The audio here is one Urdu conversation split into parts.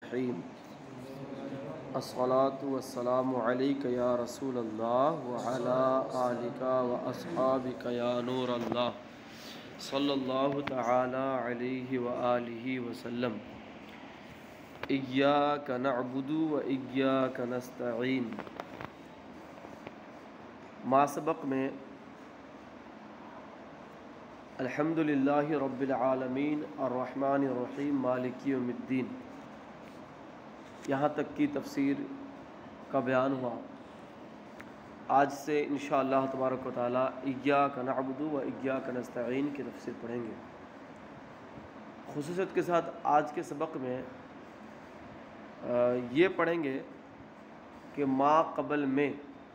الرحیم الصلاۃ والسلام علیک یا رسول اللہ وعلی آلک واصحابک یا نور اللہ صلی اللہ تعالی علیہ وآلہ وسلم۔ ایاک نعبد و ایاک نستعین۔ ما سبق میں الحمدللہ رب العالمین الرحمن الرحیم مالک یوم الدین، یہاں تک کی تفسیر کا بیان ہوا۔ آج سے انشاءاللہ تبارک و تعالی ایاک نعبد و ایاک نستعین کی تفسیر پڑھیں گے۔ خصوصیت کے ساتھ آج کے سبق میں یہ پڑھیں گے کہ ما قبل میں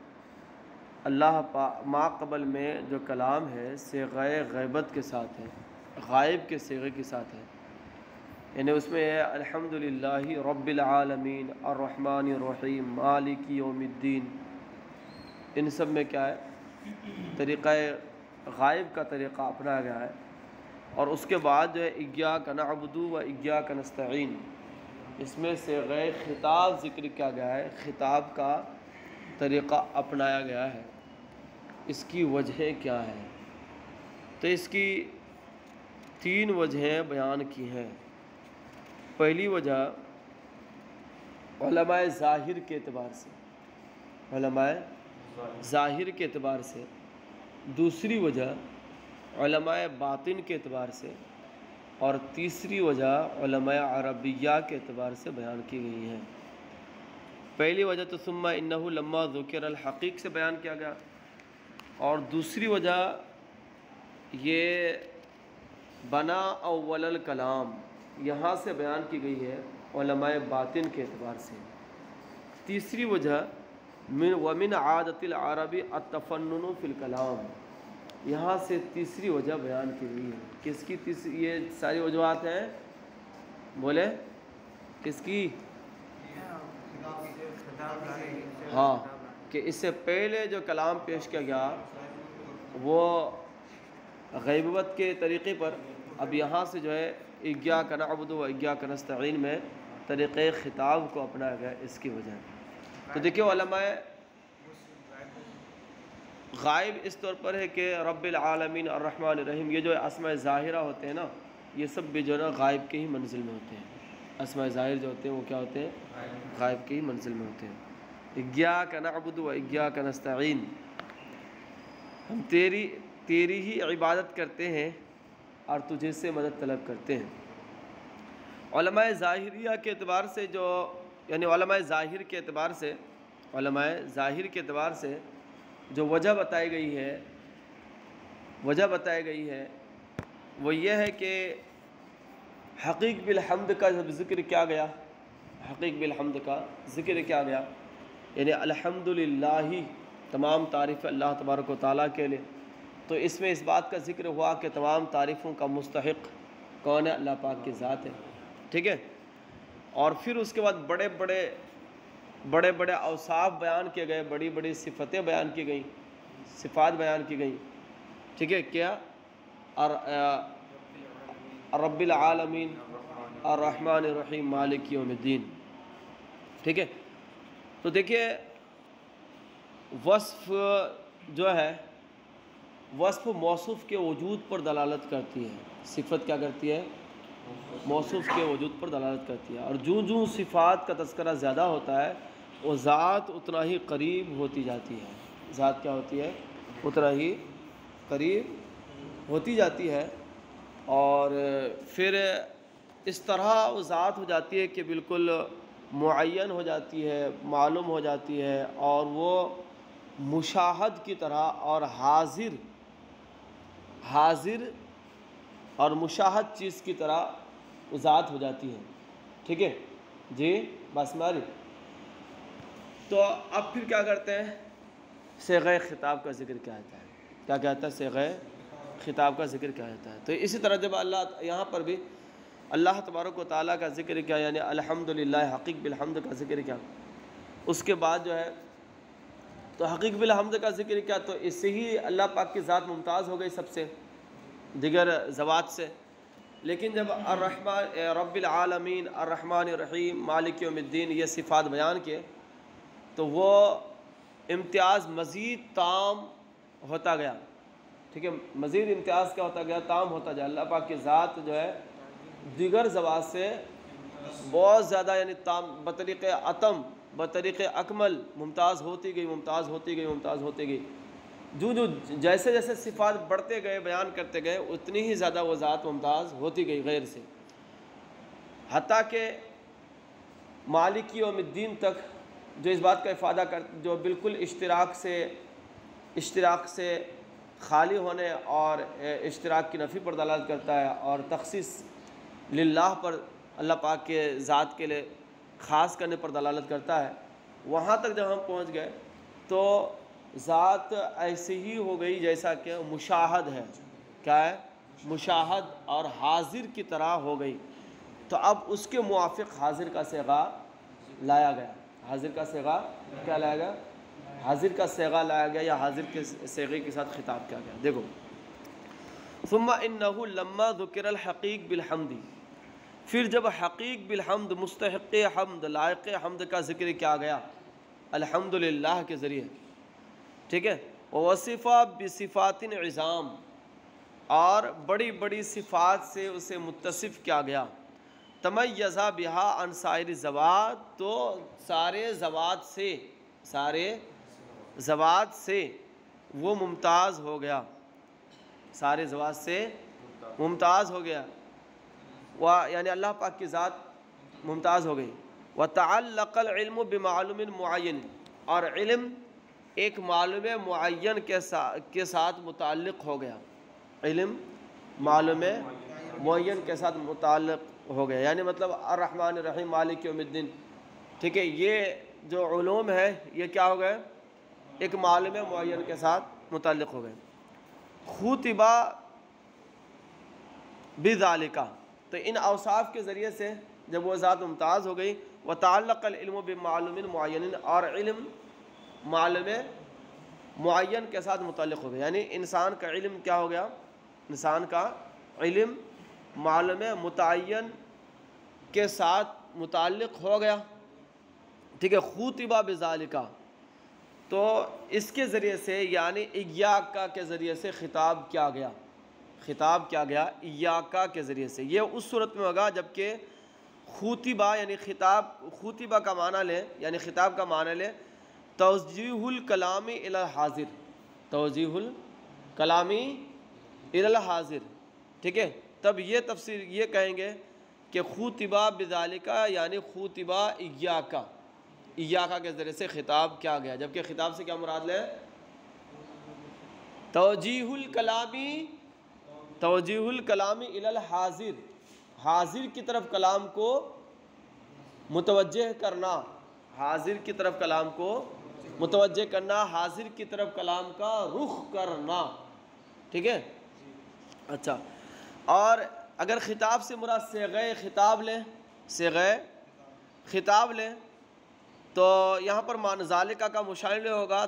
ما قبل میں جو کلام ہے صیغہ غیبت کے ساتھ ہے، غائب کے صیغے کے ساتھ ہے، یعنی اس میں ہے الحمدللہ رب العالمین الرحمن الرحیم مالک یوم الدین۔ ان سب میں کیا ہے؟ طریقہ غائب کا طریقہ اپنایا گیا ہے، اور اس کے بعد جو ہے ایاک نعبد و ایاک نستعین، اس میں صیغہ خطاب ذکر کیا گیا ہے، خطاب کا طریقہ اپنایا گیا ہے۔ اس کی وجہیں کیا ہیں؟ تو اس کی 3 وجہیں بیان کی ہیں۔ پہلی وجہ علماء ظاہر کے اعتبار سے، علماء ظاہر کے اعتبار سے، دوسری وجہ علماء باطن کے اعتبار سے، اور تیسری وجہ علماء عربیہ کے اعتبار سے بیان کی گئی ہیں۔ پہلی وجہ تو ثم انہ لما ذکر الحقیق سے بیان کیا گیا، اور دوسری وجہ یہ بنا اول الکلام یہاں سے بیان کی گئی ہے علماء باطن کے اعتبار سے۔ تیسری وجہ ومن عادت العرب التفنن فی الکلام، یہاں سے تیسری وجہ بیان کی گئی ہے۔ کس کی تیسری؟ یہ ساری وجوہات ہیں، بولے کس کی؟ ہاں، کہ اس سے پہلے جو کلام پیش کیا گیا وہ غیبت کے طریقے پر، اب یہاں سے جو ہے ایاک نعبد و ایاک نستعین میں طریقے خطاب کو اپنایا گیا، اس کی وجہ۔ تو دیکھیں علماء غائب اس طور پر ہے کہ رب العالمین الرحمن الرحیم، یہ جو اسماء ظاہرہ ہوتے ہیں نا، یہ سب بھی جو ہے غائب کے ہی منزل میں ہوتے ہیں۔ اسماء ظاہر جو ہوتے ہیں وہ کیا ہوتے ہیں؟ غائب کے ہی منزل میں ہوتے ہیں۔ ایاک نعبد و ایاک نستعین، ہم تیری ہی عبادت کرتے ہیں اور تجھے سے مدد طلب کرتے ہیں۔ علماء ظاہریہ کے اعتبار سے یعنی علماء ظاہر کے اعتبار سے جو وجہ بتائی گئی ہے وہ یہ ہے کہ حقیق بالحمد کا جب ذکر کیا گیا، یعنی الحمدللہ تمام تعریف اللہ تبارک و تعالیٰ کے لیے، تو اس میں اس بات کا ذکر ہوا کہ تمام تعریفوں کا مستحق کون ہے؟ اللہ پاک کی ذات ہے، ٹھیک ہے۔ اور پھر اس کے بعد بڑے بڑے اوصاف بیان کیے گئے، بڑی بڑی صفتیں بیان کی گئیں، صفات بیان کی گئیں، ٹھیک ہے۔ کیا؟ رب العالمین الرحمن الرحیم مالک یوم الدین، ٹھیک ہے۔ تو دیکھیے وصف جو ہے، وصف موصوف کے وجود پر دلالت کرتی ہے، صفت کیا کرتی ہے؟ موصوف کے وجود پر دلالت کرتی ہے، اور جوں صفات کا تذکرہ زیادہ ہوتا ہے وہ ذات اتنا ہی قریب ہوتی جاتی ہے۔ ذات کیا ہوتی ہے؟ اتنا ہی قریب ہوتی جاتی ہے، اور پھر اس طرح وہ ذات ہو جاتی ہے کہ بالکل معین ہو جاتی ہے، معلوم ہو جاتی ہے، اور وہ مشاہد کی طرح اور حاضر اور مشاہد چیز کی طرح وہ ذات ہو جاتی ہے، ٹھیک ہے جی، بس ماری۔ تو اب پھر کیا کرتے ہیں؟ صیغہ خطاب کا ذکر کیا ہوتا ہے؟ کیا کہتا ہے؟ صیغہ خطاب کا ذکر کیا ہوتا ہے؟ تو اسی طرح جب اللہ یہاں پر بھی اللہ تبارک و تعالیٰ کا ذکر کیا، یعنی الحمدللہ حقیق بالحمد کا ذکر کیا، اس کے بعد جو ہے تو حقیق بالحمد کا ذکر کیا، تو اس سے ہی اللہ پاک کی ذات ممتاز ہو گئی سب سے، دیگر ذوات سے، لیکن جب الرحمن رب العالمین الرحمن الرحیم مالک یوم الدین یہ صفات بیان کیے تو وہ امتیاز مزید تام ہوتا گیا. ٹھیک ہے، مزید امتیاز کیا ہوتا گیا؟ تام ہوتا جائے. اللہ پاک کی ذات جو ہے دیگر ذوات سے بہت زیادہ یعنی تام بطریق اتم بطریق اکمل ممتاز ہوتی گئی ممتاز ہوتی گئی ممتاز ہوتی گئی. جو جیسے جیسے صفات بڑھتے گئے بیان کرتے گئے اتنی ہی زیادہ وہ ذات ممتاز ہوتی گئی غیر سے، حتیٰ کہ مالک یوم الدین تک جو اس بات کا افادہ جو بالکل اشتراک سے خالی ہونے اور اشتراک کی نفی پر دلالت کرتا ہے اور تخصیص للہ پر اللہ پاک کے ذات کے لیے خاص کرنے پر دلالت کرتا ہے. وہاں تک جب ہم پہنچ گئے تو ذات ایسی ہی ہو گئی جیسا کہ مشاہد ہے. کیا ہے؟ مشاہد اور حاضر کی طرح ہو گئی. تو اب اس کے موافق حاضر کا صیغہ لایا گیا. حاضر کا صیغہ کیا لایا گیا؟ حاضر کا صیغہ لایا گیا یا حاضر کے صیغے کے ساتھ خطاب کیا گیا. دیکھو، ثم انہ لما ذکر الحقیق بالحمد، پھر جب حقیق بالحمد مستحق حمد لائق حمد کا ذکر کیا گیا الحمدللہ کے ذریعے. ٹھیک ہے، وصفہ بصفات عظام، اور بڑی بڑی صفات سے اسے متصف کیا گیا. تمیزا بہا عن سائر الذوات، تو سارے ذوات سے وہ ممتاز ہو گیا. سارے ذوات سے ممتاز ہو گیا، یعنی اللہ پاک کی ذات ممتاز ہو گئی. وتعلق العلم بمعلوم معین، اور علم ایک معلوم معین کے ساتھ متعلق ہو گیا. علم معلوم معین کے ساتھ متعلق ہو گیا، یعنی مطلب الرحمن الرحیم مالک یوم الدین. ٹھیک ہے، یہ جو علوم ہے یہ کیا ہو گئے؟ ایک معلوم معین کے ساتھ متعلق ہو گئے. خوطبہ بذالک، تو ان اوصاف کے ذریعے سے جب وہ ذات ممتاز ہو گئی. وتعلق العلم بمعلوم معین، اور علم معلوم معین کے ساتھ متعلق ہو گیا، یعنی انسان کا علم کیا ہو گیا؟ انسان کا علم معلوم متعین کے ساتھ متعلق ہو گیا. ٹھیک ہے، خوطبہ بذالک، تو اس کے ذریعے سے یعنی ایاکا کے ذریعے سے خطاب کیا گیا. خطاب کیا گیا ایاکا کے ذریعے سے. یہ اس صورت میں ہوگا جبکہ خوطبہ یعنی خطاب، خوطبہ کا معنی لے یعنی خطاب کا معنی لے توجیہ الکلام الی الحاضر، توجیہ الکلام الی الحاضر. ٹھیک ہے، تب یہ تفسیر یہ کہیں گے کہ خوطبہ بذالک یعنی خوطبہ ایاکا، ایاکا کے ذریعے سے خطاب کیا گیا. جبکہ خطاب سے کیا مراد لے؟ توجیہ الکلام الی الحاضر، حاضر کی طرف کلام کو متوجہ کرنا، حاضر کی طرف کلام کو متوجہ کرنا، حاضر کی طرف کلام کا رخ کرنا. ٹھیک ہے، اچھا. اور اگر خطاب سے مراد صیغہ خطاب لیں، صیغہ خطاب لیں تو یہاں پر معنی ذالکہ کا مشاہدہ ہوگا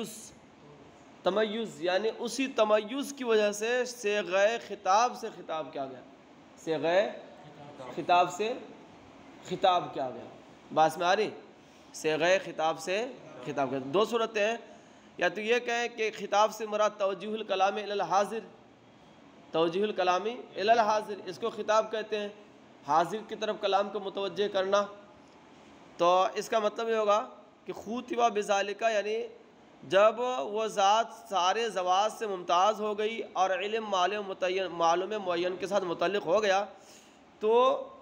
تمیز، یعنی اسی تمیز کی وجہ سے صیغہ خطاب سے خطاب کیا گیا، صیغہ خطاب سے خطاب کیا گیا. بات میں آ رہی؟ صیغہ خطاب سے خطاب کیا. دو صورتیں ہیں، یا تو یہ کہیں کہ خطاب سے مراد توجیہ الکلام الی الحاضر، توجیہ الکلام الی الحاضر، اس کو خطاب کہتے ہیں، حاضر کی طرف کلام کو متوجہ کرنا. تو اس کا مطلب یہ ہوگا کہ خوطبہ بذالک یعنی جب وہ ذات سارے ذوات سے ممتاز ہو گئی اور علم معلوم معین کے ساتھ متعلق ہو گیا تو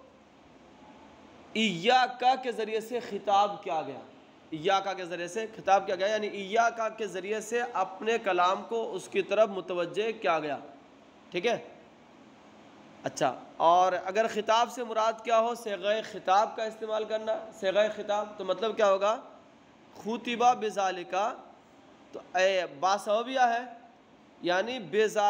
ایاکا کے ذریعے سے خطاب کیا گیا. ایاکا کے ذریعے سے خطاب کیا گیا، یعنی ایاکا کے ذریعے سے اپنے کلام کو اس کی طرف متوجہ کیا گیا. ٹھیک ہے، اچھا. اور اگر خطاب سے مراد کیا ہو؟ صیغہ خطاب کا استعمال کرنا، صیغہ خطاب، تو مطلب کیا ہوگا؟ خوطبہ بذالک تو باسببیہ ہے، یعنی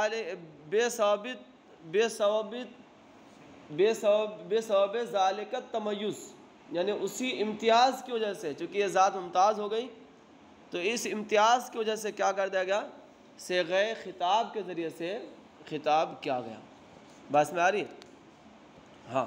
بے سبب ذالک تمیز، یعنی اسی امتیاز کی وجہ سے، چونکہ یہ ذات ممتاز ہو گئی تو اس امتیاز کی وجہ سے کیا کر دیا گیا؟ صیغہ خطاب کے ذریعے سے خطاب کیا گیا. بس میں آ رہی؟ ہاں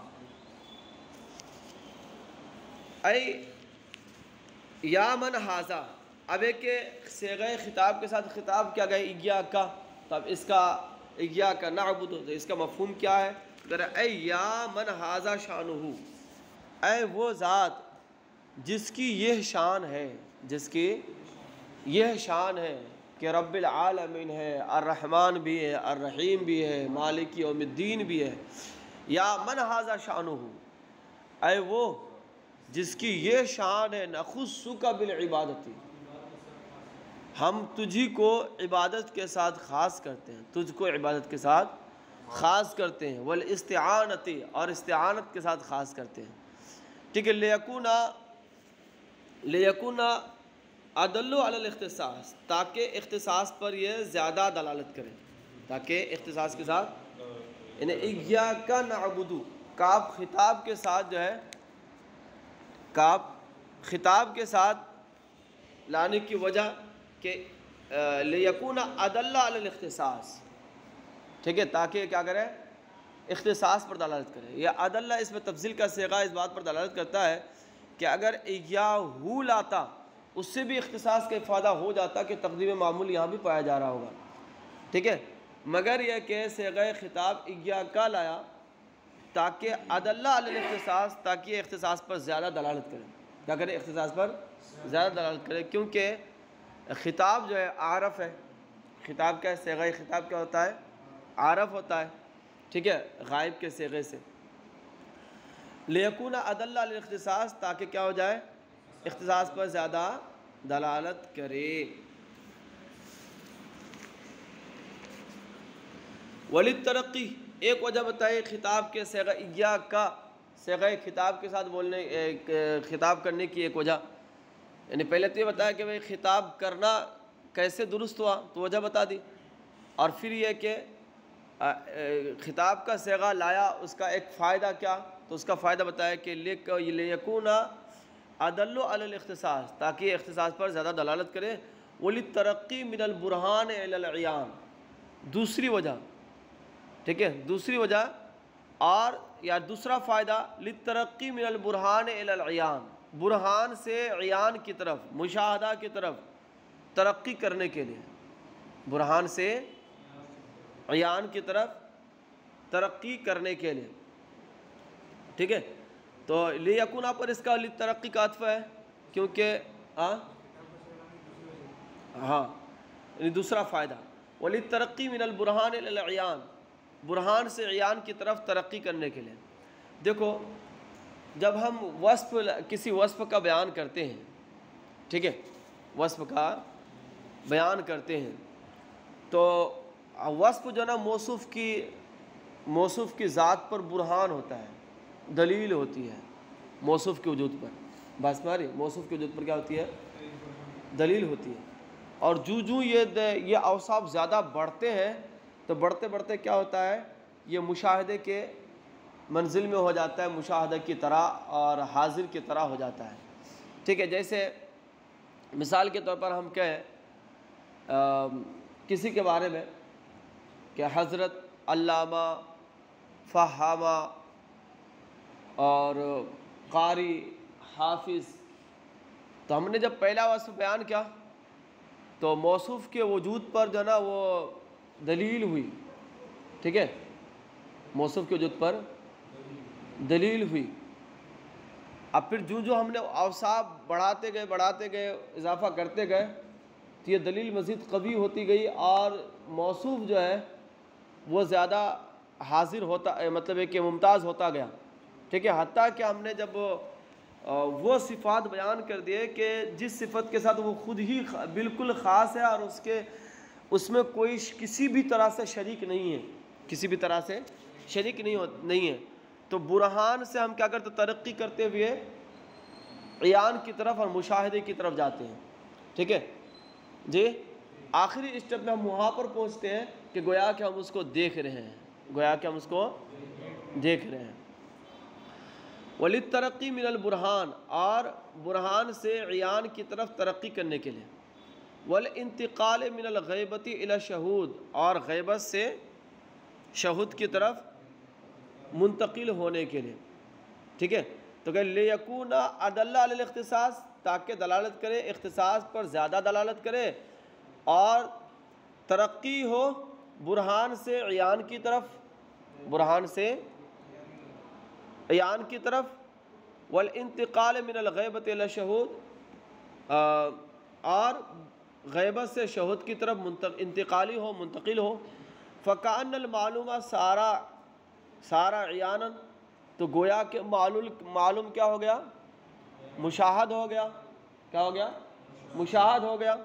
اے یا من ہاذا، اب ایک صیغہ خطاب کے ساتھ خطاب کیا گیا ایاک کا، تو اب اس کا ایاک نعبد، تو اس کا مفہوم کیا ہے؟ ذرا اے یا من ہاذا شانہ، اے وہ ذات جس کی یہ شان ہے، جس کی یہ شان ہے کہ رب العالمین ہے، الرحمن بھی ہے، الرحیم بھی ہے، مالک یوم الدین بھی ہے، یا من ہاذا شانہ، اے وہ جس کی یہ شان ہے، نخصک بالعبادتی، ہم تجھی کو عبادت کے ساتھ خاص کرتے ہیں، تجھ کو عبادت کے ساتھ خاص کرتے ہیں، والاستعانتی، اور استعانت کے ساتھ خاص کرتے ہیں، ٹھیک ہے، لیکون ادل علی الاختصاص، تاکہ اختصاص پر یہ زیادہ دلالت کرے، تاکہ اختصاص کے ساتھ، یعنی ایاک نعبد، کاف خطاب کے ساتھ جو ہے، کاف خطاب کے ساتھ لانے کی وجہ کہ لیکون ادل علی الاختصاص، ٹھیک ہے، تاکہ کیا کرے، اختصاص پر دلالت کرے۔ یہ ادل اس میں تفضیل کا صیغہ اس بات پر دلالت کرتا ہے کہ اگر ایاہو لاتا اس سے بھی اختصاص کا افادہ ہو جاتا کہ تقدیم معمول یہاں بھی پایا جا رہا ہوگا، ٹھیک ہے، مگر یہ کہ صیغہ خطاب ایاک لایا تاکہ ادل علی الاختصاص، تاکہ اختصاص پر زیادہ دلالت کرے، کیا کرے، اختصاص پر زیادہ دلالت کرے، کیونکہ خطاب جو ہے عارف ہے، خطاب کیا ہے، صیغہ خطاب کیا ہوتا ہے، عارف ہوتا ہے، ٹھیک ہے، غائب کے صیغے سے، لیکون ادل علی الاختصاص، تاکہ کیا ہو جائے، اختصاص پر زیادہ دلالت کرے۔ وللترقی، ایک وجہ بتائی خطاب کے صیغہ ایاک کا صیغہ خطاب کے ساتھ بولنے، خطاب کرنے کی ایک وجہ، یعنی پہلے تو یہ بتایا کہ بھئی خطاب کرنا کیسے درست ہوا، تو وجہ بتا دی، اور پھر یہ کہ خطاب کا صیغہ لایا، اس کا ایک فائدہ کیا، تو اس کا فائدہ بتایا کہ لیکون ادل علی الاختصاص، تاکہ اختصاص پر زیادہ دلالت کرے، وللترقی من البرہان الی العیان، دوسری وجہ، ٹھیک ہے، دوسری وجہ، اور یا دوسرا فائدہ، للترقی من البرہان الی العیان، برہان سے عیان کی طرف، مشاہدہ کی طرف ترقی کرنے کے لیے، برہان سے عیان کی طرف ترقی کرنے کے لیے، ٹھیک ہے، تو لیکون پر اس کا للترقی کا عطف ہے، کیونکہ ہاں یعنی دوسرا فائدہ، وللترقی من البرہان الی العیان، برہان سے عیان کی طرف ترقی کرنے کے لیے۔ دیکھو جب ہم کسی وصف کا بیان کرتے ہیں، ٹھیک ہے، وصف کا بیان کرتے ہیں، تو وصف جو نا موصوف کی ذات پر برہان ہوتا ہے، دلیل ہوتی ہے موصوف کے وجود پر، بس ماری موصوف کے وجود پر کیا ہوتی ہے، دلیل ہوتی ہے، اور جو یہ اوصاف زیادہ بڑھتے ہیں تو بڑھتے بڑھتے کیا ہوتا ہے، یہ مشاہدے کے منزل میں ہو جاتا ہے، مشاہدہ کی طرح اور حاضر کی طرح ہو جاتا ہے، ٹھیک ہے، جیسے مثال کے طور پر ہم کہیں کسی کے بارے میں کہ حضرت علامہ، فہامہ اور قاری، حافظ، تو ہم نے جب پہلا وصف بیان کیا تو موصوف کے وجود پر جو نا وہ دلیل ہوئی، ٹھیک ہے، موصوف کے وجود پر دلیل ہوئی، اب پھر جو ہم نے اوصاف بڑھاتے گئے اضافہ کرتے گئے تو یہ دلیل مزید قوی ہوتی گئی، اور موصوف جو ہے وہ زیادہ حاضر ہوتا، مطلب ہے کہ ممتاز ہوتا گیا، ٹھیک ہے، حتیٰ کہ ہم نے جب وہ صفات بیان کر دیے کہ جس صفت کے ساتھ وہ خود ہی بالکل خاص ہے، اور اس میں کوئی کسی بھی طرح سے شریک نہیں ہے، کسی بھی طرح سے شریک نہیں ہے، تو برہان سے ہم کیا کرتے، ترقی کرتے ہوئے عیان کی طرف اور مشاہدے کی طرف جاتے ہیں، ٹھیک ہے جی، آخری اسٹیپ میں ہم وہاں پر پہنچتے ہیں کہ گویا کہ ہم اس کو دیکھ رہے ہیں، وللترقی من البرہان، اور برہان سے عیان کی طرف ترقی کرنے کے لیے، والانتقال من الغیبت الی الشہود، اور غیبت سے شہود کی طرف منتقل ہونے کے لیے، ٹھیک ہے؟ تو کہ لیکون ادل علی الاختصاص، تاکہ دلالت کرے اختصاص پر زیادہ دلالت کرے، اور ترقی ہو برہان سے عیان کی طرف، برہان سے عیان کی طرف، والانتقال من الغیبت الی الشہود، اور غیبت سے شہود کی طرف انتقالی ہو، منتقل ہو۔ فکأن المعلومہ سارا عیانا، تو گویا کہ معلوم کیا ہو گیا؟ مشاہد ہو گیا۔ کیا ہو گیا؟ مشاہد ہو گیا۔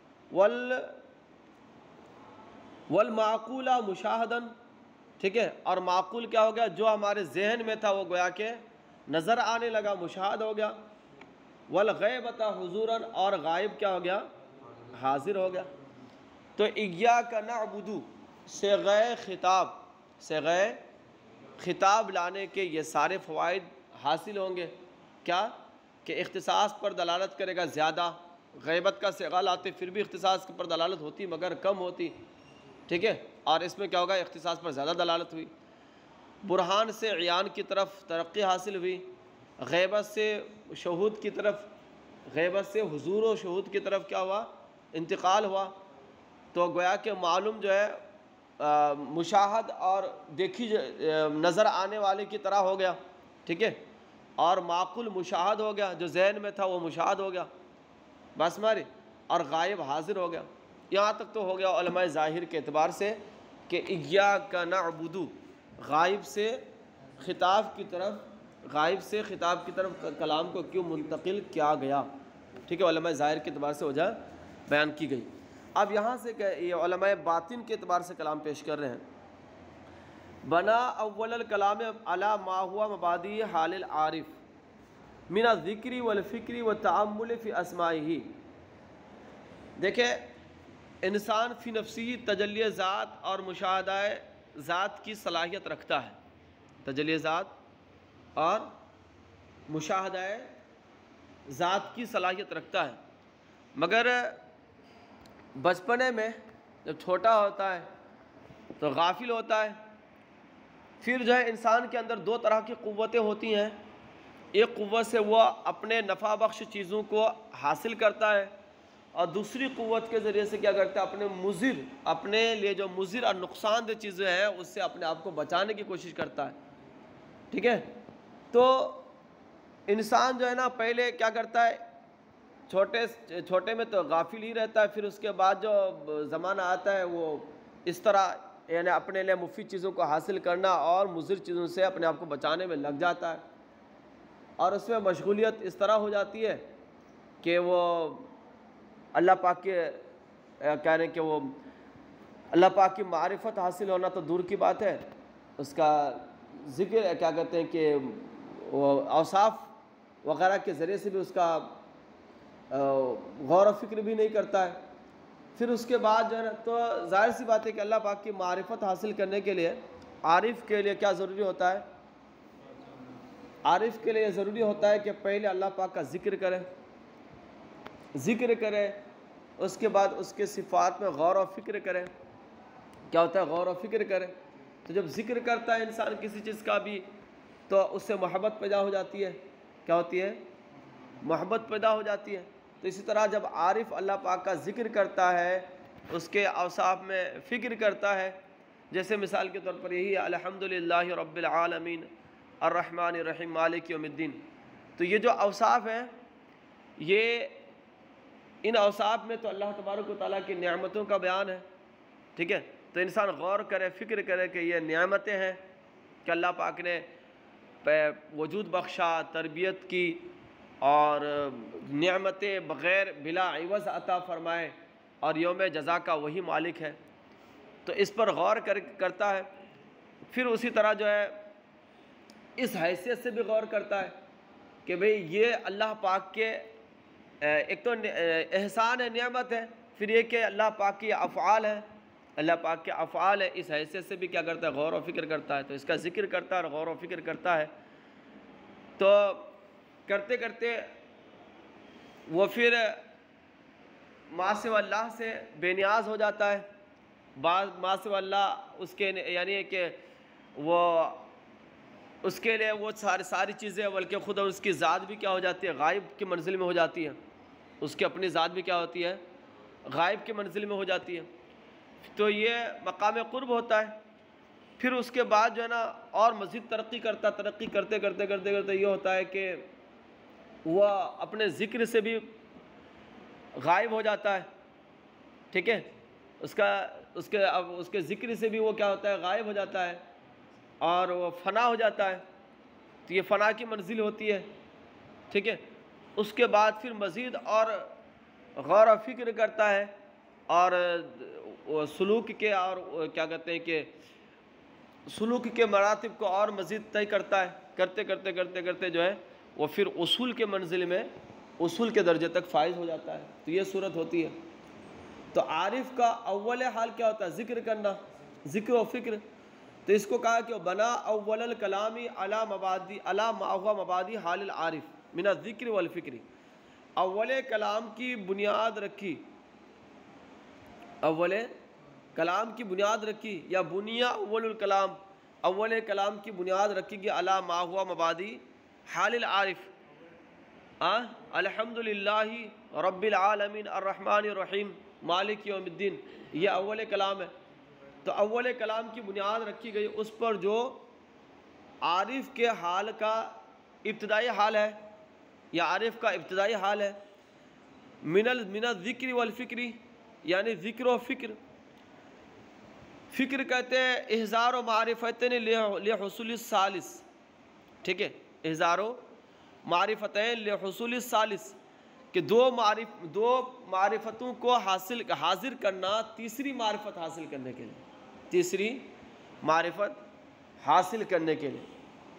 والمعقولہ مشاہداً، ٹھیک ہے؟ اور معقول کیا ہو گیا؟ جو ہمارے ذہن میں تھا وہ گویا کہ نظر آنے لگا، مشاہد ہو گیا۔ والغیبۃ حضوراً، اور غائب کیا ہو گیا؟ حاضر ہو گیا۔ تو ایاک نعبد، صیغہ خطاب لانے کے یہ سارے فوائد حاصل ہوں گے۔ کیا کہ اختصاص پر دلالت کرے گا زیادہ، غیبت کا صیغہ لاتے پھر بھی اختصاص پر دلالت ہوتی مگر کم ہوتی، ٹھیک ہے؟ اور اس میں کیا ہوگا؟ اختصاص پر زیادہ دلالت ہوئی۔ برہان سے عیان کی طرف ترقی حاصل ہوئی، غیبت سے شہود کی طرف، غیبت سے حضور و شہود کی طرف کیا ہوا؟ انتقال ہوا۔ تو گویا کہ معلوم جو ہے مشاہد اور دیکھی نظر آنے والے کی طرح ہو گیا، ٹھیک ہے؟ اور معقول مشاہد ہو گیا، جو ذہن میں تھا وہ مشاہد ہو گیا، بس مارے، اور غائب حاضر ہو گیا۔ یہاں تک تو ہو گیا علماء ظاہر کے اعتبار سے کہ ایاک نعبد، غائب سے خطاب کی طرف کلام کو کیوں منتقل کیا گیا، ٹھیک ہے؟ علماء ظاہر کے اعتبار سے وجہ بیان کی گئی۔ اب یہاں سے کہ یہ علماء باطن کے اعتبار سے کلام پیش کر رہے ہیں۔ بنا اول الکلام علی ما ہوا مبادی حال العارف من الذکر والفکر والتأمل فی اسمائہ۔ دیکھیں، انسان فی نفسی تجلی ذات اور مشاہدہ ذات کی صلاحیت رکھتا ہے، تجلی ذات اور مشاہدہ ذات کی صلاحیت رکھتا ہے، مگر بچپنے میں جب چھوٹا ہوتا ہے تو غافل ہوتا ہے۔ پھر جو ہے انسان کے اندر دو طرح کی قوتیں ہوتی ہیں، ایک قوت سے وہ اپنے نفع بخش چیزوں کو حاصل کرتا ہے، اور دوسری قوت کے ذریعے سے کیا کرتا ہے؟ اپنے لیے جو مضر اور نقصان دہ چیزیں ہیں اس سے اپنے آپ کو بچانے کی کوشش کرتا ہے، ٹھیک ہے؟ تو انسان جو ہے نا پہلے کیا کرتا ہے؟ چھوٹے میں تو غافل ہی رہتا ہے، پھر اس کے بعد جو زمانہ آتا ہے وہ اس طرح یعنی اپنے لیے مفید چیزوں کو حاصل کرنا اور مضر چیزوں سے اپنے آپ کو بچانے میں لگ جاتا ہے، اور اس میں مشغولیت اس طرح ہو جاتی ہے کہ وہ اللہ پاک کے کہہ رہے ہیں کہ وہ اللہ پاک کی معرفت حاصل ہونا تو دور کی بات ہے، اس کا ذکر کیا کہتے ہیں کہ وہ اوصاف وغیرہ کے ذریعے سے بھی اس کا غور و فکر بھی نہیں کرتا ہے۔ پھر اس کے بعد جو ہے نا تو ظاہر سی بات ہے کہ اللہ پاک کی معرفت حاصل کرنے کے لیے عارف کے لیے کیا ضروری ہوتا ہے؟ عارف کے لیے ضروری ہوتا ہے کہ پہلے اللہ پاک کا ذکر کرے، اس کے بعد اس کے صفات میں غور و فکر کرے۔ کیا ہوتا ہے؟ غور و فکر کرے۔ تو جب ذکر کرتا ہے انسان کسی چیز کا بھی تو اس سے محبت پیدا ہو جاتی ہے۔ کیا ہوتی ہے؟ محبت پیدا ہو جاتی ہے۔ تو اسی طرح جب عارف اللہ پاک کا ذکر کرتا ہے، اس کے اوصاف میں فکر کرتا ہے، جیسے مثال کے طور پر یہی ہے الحمدللہ رب العالمین الرحمن الرحیم مالک یوم الدین۔ تو یہ جو اوصاف ہیں، یہ ان اوصاف میں تو اللہ تبارک و تعالیٰ کی نعمتوں کا بیان ہے، ٹھیک ہے؟ تو انسان غور کرے، فکر کرے کہ یہ نعمتیں ہیں کہ اللہ پاک نے وجود بخشا، تربیت کی، اور نعمتیں بغیر بلا عوض عطا فرمائے، اور یوم جزا کا وہی مالک ہے۔ تو اس پر غور کرتا ہے۔ پھر اسی طرح جو ہے اس حیثیت سے بھی غور کرتا ہے کہ بھئی یہ اللہ پاک کے ایک تو احسان ہے، نعمت ہے، پھر یہ کہ اللہ پاک کی افعال ہے، اللہ پاک کے افعال ہے، اس حیثیت سے بھی کیا کرتا ہے؟ غور و فکر کرتا ہے۔ تو اس کا ذکر کرتا ہے اور غور و فکر کرتا ہے۔ تو کرتے کرتے وہ پھر ما سوی اللہ سے بے نیاز ہو جاتا ہے۔ بعض ما سوی اللہ اس کے یعنی کہ وہ اس کے لیے وہ ساری چیزیں، بلکہ خود اس کی ذات بھی کیا ہو جاتی ہے، غائب کی منزل میں ہو جاتی ہے. اس کی اپنی ذات بھی کیا ہوتی ہے، غائب کی منزل میں ہو جاتی ہے. تو یہ مقام قرب ہوتا ہے. پھر اس کے بعد جو ہے نا اور مزید ترقی کرتے یہ ہوتا ہے کہ وہ اپنے ذکر سے بھی غائب ہو جاتا ہے. ٹھیک ہے، اس کے ذکر سے بھی وہ کیا ہوتا ہے، غائب ہو جاتا ہے اور وہ فنا ہو جاتا ہے. تو یہ فنا کی منزل ہوتی ہے. ٹھیک ہے، اس کے بعد پھر مزید اور غور و فکر کرتا ہے اور سلوک کے اور کیا کہتے ہیں کہ سلوک کے مراتب کو اور مزید طے کرتا ہے. کرتے جو ہے وہ پھر اصول کے منزل میں، اصول کے درجے تک فائز ہو جاتا ہے. تو یہ صورت ہوتی ہے. تو عارف کا اول حال کیا ہوتا ہے، ذکر کرنا، ذکر و فکر. تو اس کو کہا کہ بنا اول الکلامی علی ما هو مبادی حال العارف من الذکر والفکر. اول کلام کی بنیاد رکھی، اول کلام کی بنیاد رکھی، یا بنیا اول الکلام، اول کلام کی بنیاد رکھی گی علی ما هو مبادی حال العارف. الحمدللہ رب العالمین الرحمن الرحیم مالک یوم الدین، یہ اول کلام ہے. تو اول کلام کی بنیاد رکھی گئی اس پر جو عارف کے حال کا ابتدائی حال ہے، یا عارف کا ابتدائی حال ہے، من الذکر والفکری، یعنی ذکر و فکر. فکر کہتے ہیں احضار و معرفتین لحصول الثالث. ٹھیک ہے، احضار و معرفتین لحصول الثالث، کہ دو معرفتوں کو حاضر کرنا تیسری معرفت حاصل کرنے کے لیے، تیسری معرفت حاصل کرنے کے لیے.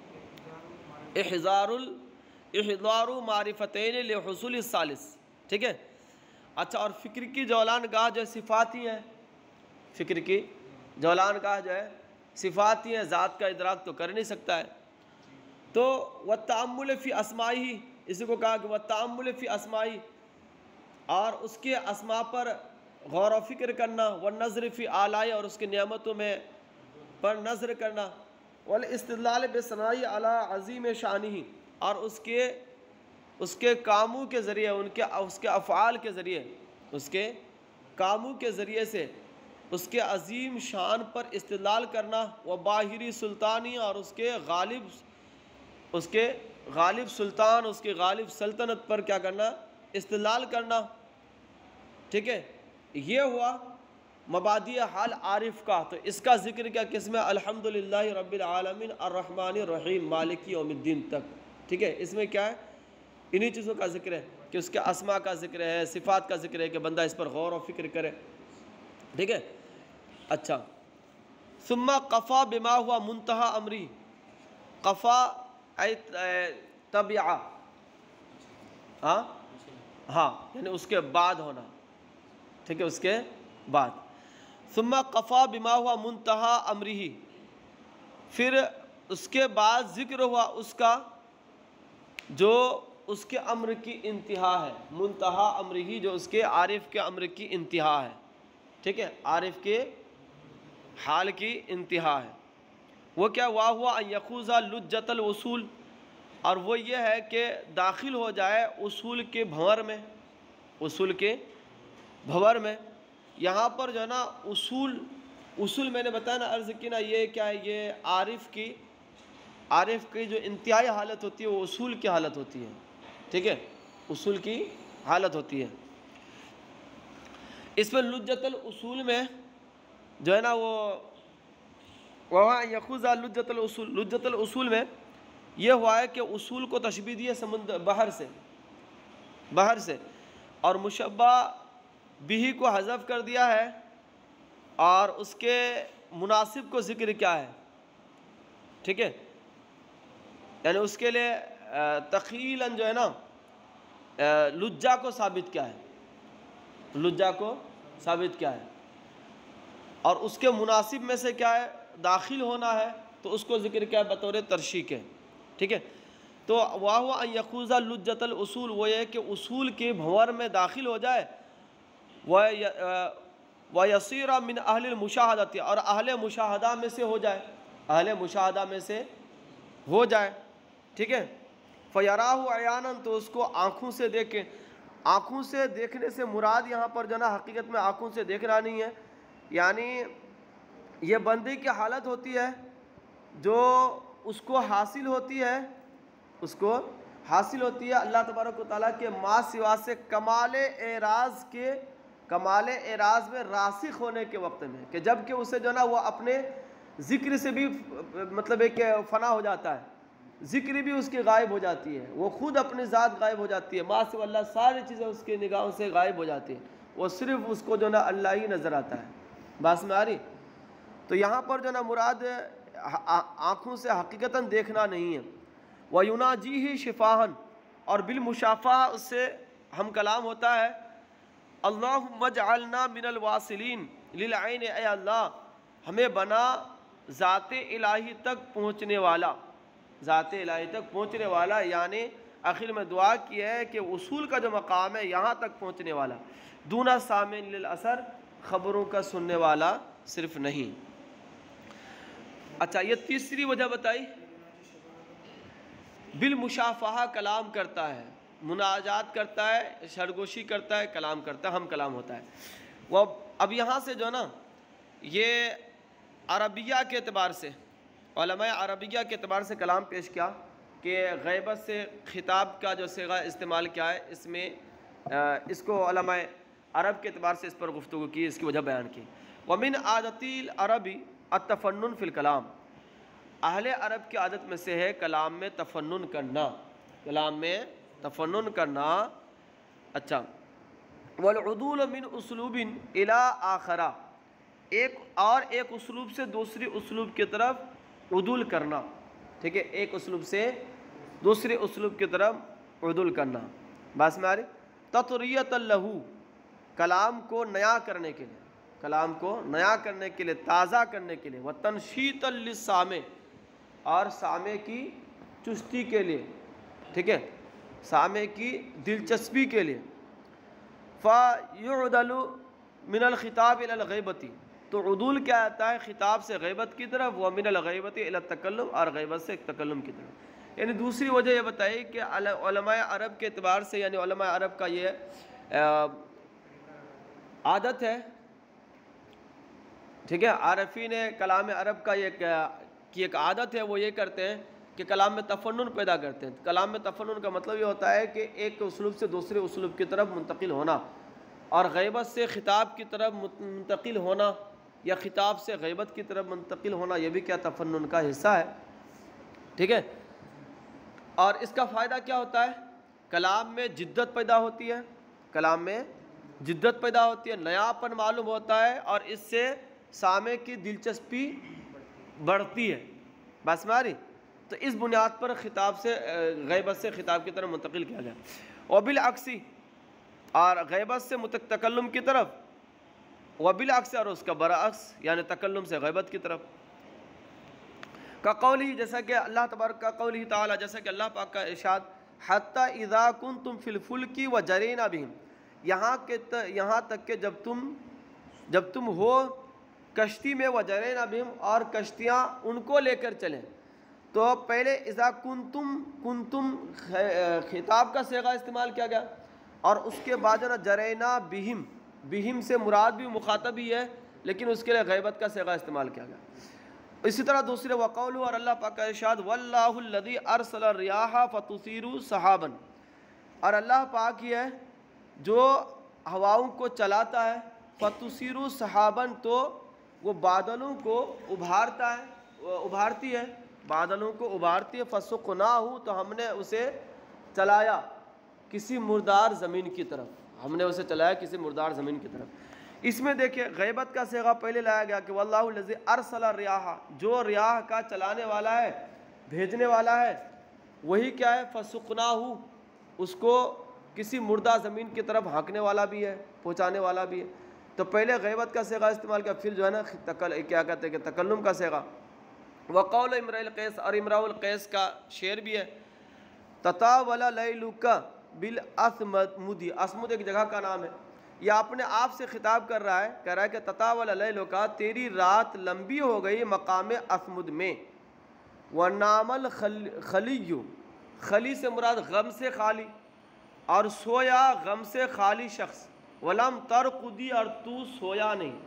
احضار معرفتین لحصول الثالث. ٹھیک ہے. اچھا، اور فکر کی جولان گاہ جو صفاتی ہیں، فکر کی جولان گاہ جو ہے صفاتی ہیں، ذات کا ادراک تو کر نہیں سکتا ہے. تو والتأمل فی اسمائی، اسی کو کہا کہ والتأمل فی اسمائی، اور اس کے اسماء پر غور و فکر کرنا، والنظر فی آلائی، اور اس کی نعمتوں میں پر نظر کرنا، والاستدلال بثنائی علی عظیم شانہ، اور اس کے کاموں کے ذریعے، اس کے افعال کے ذریعے، اس کے کاموں کے ذریعے سے اس کے عظیم شان پر استدلال کرنا. وباہری سلطانی، اور اس کے غالب سلطان، اس کے غالب سلطنت پر کیا کرنا، استدلال کرنا. ٹھیک ہے، یہ ہوا مبادی حال عارف کا. تو اس کا ذکر کیا قسم ہے، الحمدللہ رب العالمین الرحمن الرحیم مالک یوم الدین تک. ٹھیک ہے، اس میں کیا ہے، انہی چیزوں کا ذکر ہے کہ اس کے اسماء کا ذکر ہے، صفات کا ذکر ہے، کہ بندہ اس پر غور و فکر کرے. ٹھیک ہے. اچھا، ثم قفا بما ہوا منتہا امری. قفا طبیعہ، ہاں یعنی اس کے بعد ہونا. ٹھیک ہے، اس کے بعد. ثم قفا بما ہوا منتہا امرہ، پھر اس کے بعد ذکر ہوا اس کا جو اس کے امر کی انتہا ہے. منتہا امرہ، جو اس کے عارف کے امر کی انتہا ہے. ٹھیک ہے، عارف کے حال کی انتہا ہے. وہ کیا ہوا ان یخوض لجۃ الوصول، اور وہ یہ ہے کہ داخل ہو جائے اصول کے بھنور میں، اصول کے بھنور میں. یہاں پر جو ہے نا اصول میں نے بتایا نا، عرض کی نا، یہ کیا ہے، یہ عارف کی جو انتہائی حالت ہوتی ہے وہ اصول کی حالت ہوتی ہے. ٹھیک ہے، اصول کی حالت ہوتی ہے. اس میں لجۃ الاصول میں جو ہے نا وہاں یخوض لجۃ الاصول، لجۃ الاصول میں یہ ہوا ہے کہ اصول کو تشبیہ دی ہے بحر سے، اور مشبہ بھی کو حذف کر دیا ہے، اور اس کے مناسب کو ذکر کیا ہے. ٹھیک ہے، یعنی اس کے لیے تخیلاً جو ہے نا لجہ کو ثابت کیا ہے، لجہ کو ثابت کیا ہے، اور اس کے مناسب میں سے کیا ہے، داخل ہونا ہے، تو اس کو ذکر کیا ہے بطور ترشیق ہے. ٹھیک ہے، تو واہو ان یخوض لجۃ الاصول، وہ یہ کہ اصول کے بھنور میں داخل ہو جائے. وَيَصِيرَ مِنْ أَهْلِ الْمُشَاهَدَةِ، اور اہل مشاہدہ میں سے ہو جائے، اہل مشاہدہ میں سے ہو جائے، ٹھیک ہے، فَيَرَاهُ عَيَانًا، تو اس کو آنکھوں سے دیکھیں۔ آنکھوں سے دیکھنے سے مراد یہاں پر جو نا حقیقت میں آنکھوں سے دیکھنا نہیں ہے، یعنی یہ بندے کی حالت ہوتی ہے جو اس کو حاصل ہوتی ہے، اس کو حاصل ہوتی ہے اللہ تبارک و تعالیٰ کے ما سوا سے کمال اعراض میں راسخ ہونے کے وقت میں، کہ جب کہ اسے جو نا وہ اپنے ذکر سے بھی مطلب ہے کہ فنا ہو جاتا ہے، ذکر بھی اس کی غائب ہو جاتی ہے، وہ خود اپنی ذات غائب ہو جاتی ہے، ما سوا اللہ ساری چیزیں اس کی نگاہوں سے غائب ہو جاتی ہیں، وہ صرف اس کو جو نا اللہ ہی نظر آتا ہے۔ بات میں آ رہی؟ تو یہاں پر جو نا مراد آنکھوں سے حقیقتاً دیکھنا نہیں ہے۔ وَيُنَاجِيهِ شِفَاهًا، اور بالمشافہہ اس سے ہم کلام ہوتا ہے، اللہم اجعلنا من الواصلین للعین، اے اللہ ہمیں بنا ذات الہی تک پہنچنے والا، ذات الہی تک پہنچنے والا، یعنی آخر میں دعا کی ہے کہ اصول کا جو مقام ہے یہاں تک پہنچنے والا، دون سامع للأثر، خبروں کا سننے والا صرف نہیں۔ اچھا، یہ تیسری وجہ بتائی، بالمشافہہ کلام کرتا ہے، مناجات کرتا ہے، سرگوشی کرتا ہے، کلام کرتا ہے، ہم کلام ہوتا ہے۔ وہ اب یہاں سے جو نا یہ عربیہ کے اعتبار سے، علماء عربیہ کے اعتبار سے کلام پیش کیا کہ غیبت سے خطاب کا جو صیغہ استعمال کیا ہے، اس میں اس کو علماء عرب کے اعتبار سے اس پر گفتگو کی، اس کی وجہ بیان کی۔ وَمِنْ عَادَتِ الْعَرَبِ التَّفَنُّنُ فِي الْكَلَامِ، اہل عرب کی عادت میں سے ہے کلام میں تفنن کرنا، کلام میں تفنن کرنا۔ اچھا، والعدول من اسلوب الی آخرہ، ایک اسلوب سے دوسری اسلوب کی طرف عدول کرنا، ٹھیک ہے، ایک اسلوب سے دوسرے اسلوب کی طرف عدول کرنا۔ بات میں آ رہی؟ تطریۃ لہو، کلام کو نیا کرنے کے لیے، کلام کو نیا کرنے کے لیے، تازہ کرنے کے لیے، وتنشیط للسامع، اور سامع کی چستی کے لیے، ٹھیک ہے، سامع کی دلچسپی کے لیے۔ فَيُعْدَلُ مِنَ الْخِطَابِ إِلَى الْغِیبَةِ، تو عدول کیا آتا ہے خطاب سے غیبت کی طرف، وَمِنَ الْغِیبَةِ إِلَى التَّکَلُّمِ، اور غیبت سے تکلم کی طرف۔ یعنی دوسری وجہ یہ بتائی کہ علماء عرب کے اعتبار سے، یعنی علماء عرب کا یہ عادت ہے، ٹھیک ہے، عارفین کلام عرب کا یہ کی ایک عادت ہے، وہ یہ کرتے ہیں کہ کلام میں تفنن پیدا کرتے ہیں۔ کلام میں تفنن کا مطلب یہ ہوتا ہے کہ ایک اسلوب سے دوسرے اسلوب کی طرف منتقل ہونا، اور غیبت سے خطاب کی طرف منتقل ہونا، یا خطاب سے غیبت کی طرف منتقل ہونا، یہ بھی کیا تفنن کا حصہ ہے، ٹھیک ہے۔ اور اس کا فائدہ کیا ہوتا ہے؟ کلام میں جدت پیدا ہوتی ہے، کلام میں جدت پیدا ہوتی ہے، نیاپن معلوم ہوتا ہے، اور اس سے سامع کی دلچسپی بڑھتی ہے۔ بس میں آ رہی؟ تو اس بنیاد پر خطاب سے غیبت سے خطاب کی طرف منتقل کیا گیا، وبالعکس، اور غیبت سے تکلم کی طرف، وبالعکس، اور اس کا برعکس، یعنی تکلم سے غیبت کی طرف۔ کا قولی، جیسا کہ اللہ تبارک کا قولی تعالی، جیسا کہ اللہ پاک کا ارشاد، حتی اذا کنتم فی الفلک وجرینا بہم، یہاں تک کہ جب تم ہو کشتی میں، وجرینا بہم، اور کشتیاں ان کو لے کر چلیں۔ تو پہلے اذا کنتم خطاب کا صیغہ استعمال کیا گیا، اور اس کے بعد جو نا جرینا بہم سے مراد بھی مخاطب ہی ہے، لیکن اس کے لیے غیبت کا صیغہ استعمال کیا گیا۔ اسی طرح دوسرے وقول، اور اللہ پاک کا ارشاد، واللہ الذی ارسل الرياح فتثیر سحابا، اور اللہ پاک ہی ہے جو ہواؤں کو چلاتا ہے، فتثیر سحابا، تو وہ بادلوں کو ابھارتی ہے، بادلوں کو ابھارتی ہے، فسقناہ، تو ہم نے اسے چلایا کسی مردار زمین کی طرف، ہم نے اسے چلایا کسی مردار زمین کی طرف۔ اس میں دیکھیں غیبت کا صیغہ پہلے لایا گیا کہ واللہ الذی ارسل الرياح، جو ریاح کا چلانے والا ہے، بھیجنے والا ہے، وہی کیا ہے، فسقناہ، اس کو کسی مردہ زمین کی طرف ہانکنے والا بھی ہے، پہنچانے والا بھی ہے۔ تو پہلے غیبت کا صیغہ استعمال کیا، پھر جو ہے نا کیا کہتے ہیں کہ تکلم کا صیغہ۔ وقول امرئ القیس، اور امرؤ القیس کا شعر بھی ہے، تطاول لیلک بالاسمد، اسمد ایک جگہ کا نام ہے، یہ اپنے آپ سے خطاب کر رہا ہے، کہہ رہا ہے کہ تطاول لیلک، تیری رات لمبی ہو گئی مقام اسمد میں، وَنَامَ الْخَلِيُّ، خلی سے مراد غم سے خالی، اور سویا غم سے خالی شخص، وَلَمْ تَرْقُدِي، اور تو سویا نہیں،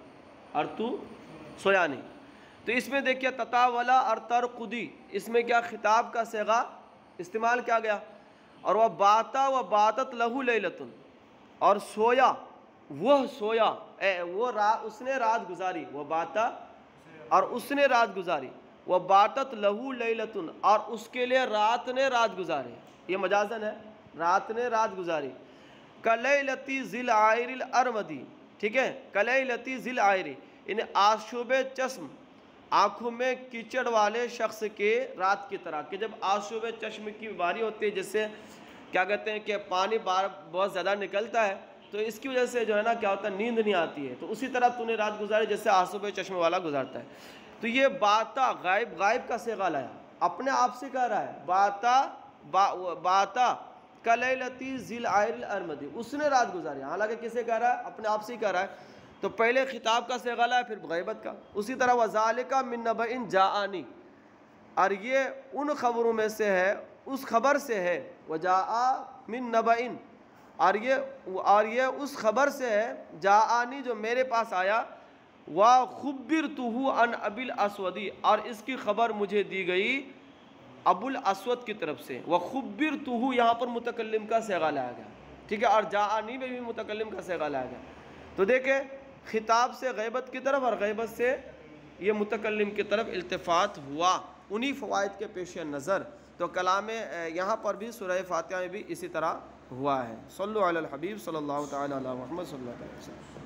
تو اس میں دیکھیے تطاولا اور ترقدی، اس میں کیا خطاب کا صیغہ استعمال کیا گیا، اور وہ باتا و باتت لہو لیلتن، اور سویا وہ سویا اس نے رات گزاری، وہ باتا اور اس نے رات گزاری، وہ باتت لہو لیلتن، اور اس کے لیے رات نے رات گزاری، یہ مجازن ہے، رات نے رات گزاری، کلیلتی ذل عائر الارمدی، ٹھیک ہے، کلیلتی ذل عائر، یعنی آشوب چشم، آنکھوں میں کیچڑ والے شخص کے رات کی طرح، کہ جب آشوب چشم کی بیماری ہوتی ہے، جس سے کیا کہتے ہیں کہ پانی بہت زیادہ نکلتا ہے، تو اس کی وجہ سے جو ہے نا کیا ہوتا ہے، نیند نہیں آتی ہے، تو اسی طرح تو نے رات گزاری جیسے آشوب چشم والا گزارتا ہے۔ تو یہ باتا غائب کا صیغہ لایا، اپنے آپ سے کہہ رہا ہے، باتا کلیلتی ذل عائر الارمدی، اس نے رات گزاری، حالانکہ کسے کہہ رہا ہے، اپنے آپ سے کہہ رہا ہے، تو پہلے خطاب کا صیغہ لایا، پھر غیبت کا۔ اسی طرح وَذَلِكَ مِن نَبَإٍ جَاءَنِي، اور یہ ان خبروں میں سے ہے، اس خبر سے ہے، وَجَاءَ مِن نَبَإٍ، اور یہ اس خبر سے ہے، جاءنی جو میرے پاس آیا، وَخُبِّرْتُهُ عَنْ أَبِي الْأَسْوَدِ، اور اس کی خبر مجھے دی گئی ابو الاسود کی طرف سے، وَخُبِّرْتُهُ یہاں پر متکلم کا صیغہ لایا گیا، ٹھیک ہے، اور جاءنی میں بھی متکلم کا صیغہ لایا گیا۔ تو دیکھیں خطاب سے غیبت کی طرف اور غیبت سے یہ متکلم کی طرف التفات ہوا، انہی فوائد کے پیش نظر تو کلام یہاں پر بھی سورہ فاتحہ میں بھی اسی طرح ہوا ہے۔ صلو علی الحبیب صلی اللہ تعالی علی محمد صلی اللہ علیہ وسلم۔